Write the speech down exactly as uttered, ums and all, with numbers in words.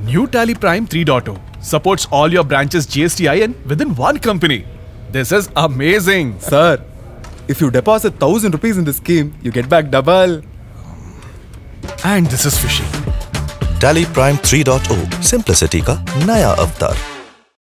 New TallyPrime three point oh supports all your branches G S T I N within one company. This is amazing. Sir, if you deposit thousand rupees in this scheme, you get back double. And this is fishy. TallyPrime three point oh, Simplicity का नया अवतार.